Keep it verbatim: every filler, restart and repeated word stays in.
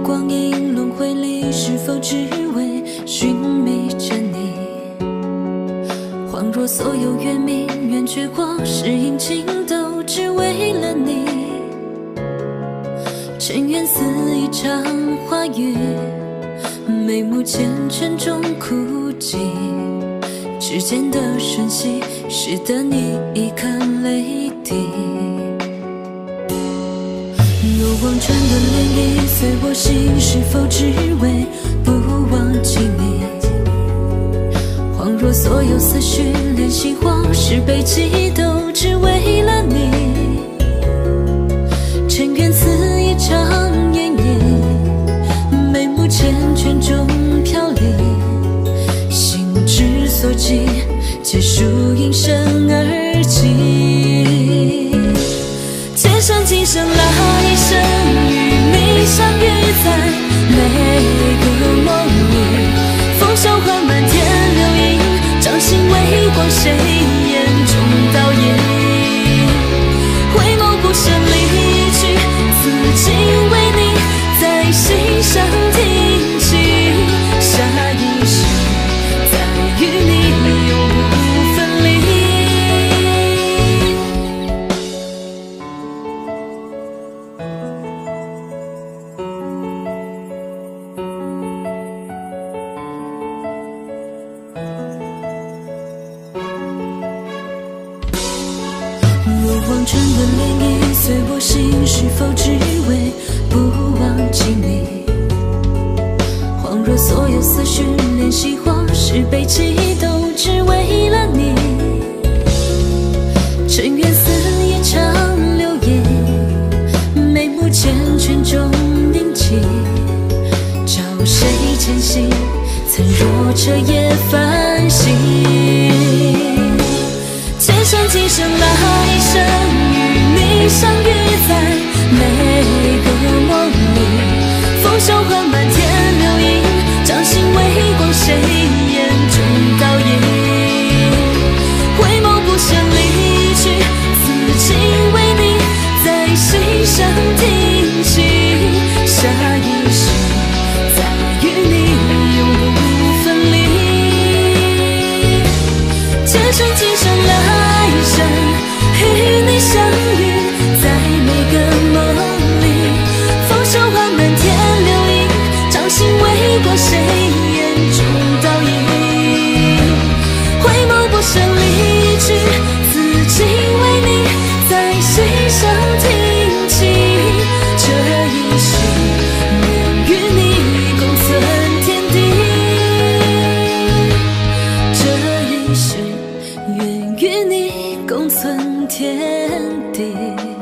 光阴轮回里，是否只为寻觅着你？恍若所有月明圆缺或是阴晴，都只为了你。尘缘似一场花雨，眉目缱绻中枯寂。指尖的瞬息，使得你一颗泪滴。若望穿的涟漪随我心，是否只为不忘记你？恍若所有思绪联系或是悲戚，都只为了你。尘缘似一场烟影，眉目缱绻中飘零。心之所寄，皆属应声而起。前生今生来生，与你相遇在每个梦里。风霜换满天流萤，掌心微光，谁眼中倒影？回眸不胜离去，此情为你在心上听起。下一世再与你永不分离。若望穿的涟漪随我心，是否只为不忘记你？恍若所有思绪联系或是悲戚，都只为了你。尘缘似一场流萤，眉目缱绻中凝寂。找谁前行，曾若彻夜繁星。前生今生来生，与你相遇在每个梦里。风霜换满天流萤，掌心微光，谁眼中倒影？回眸不胜离去，此情为你在心上听起。下一世再与你永不分离。前生今生来生，与你相遇在每个梦里。风霜换满天流萤，掌心微光，谁眼中倒影？回眸不胜离去，此情为你在心上听起。这一世愿与你共存天地，这一世愿与你共存天地。